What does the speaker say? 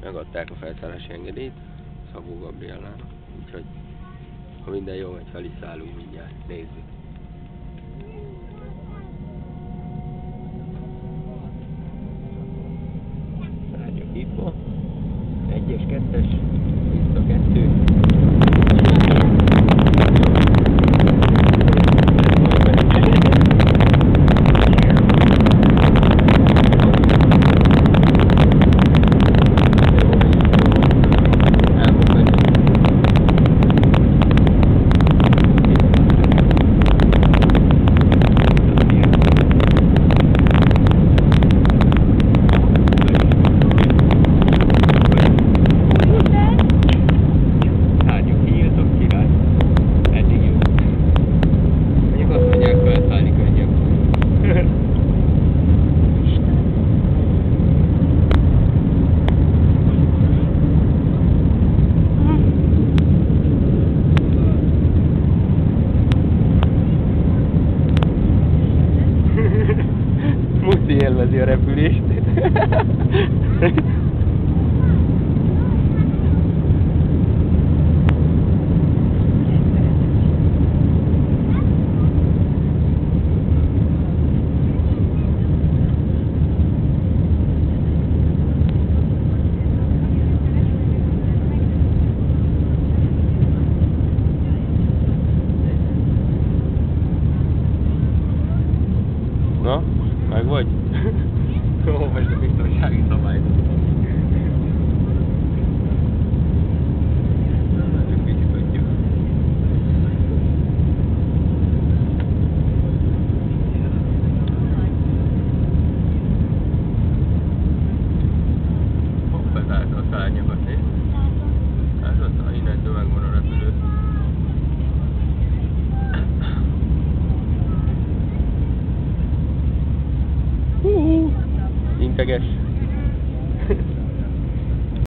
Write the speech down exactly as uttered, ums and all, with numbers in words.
megadták a felszállási engedélyt Szabó Gabriellának, úgyhogy ha minden jó megy, fel is szállunk mindjárt, nézzük. Rádió hívva, egyes, kettes, vissza kettő. Muszi élvezi a repülést. Na, meg vagy? Olvasd a biztonsági szabályt. Csak kicsit adjuk. Hopp, bezárta a szárnyakat, nézd. Ez ott, innentől megvan a repülő. Integes.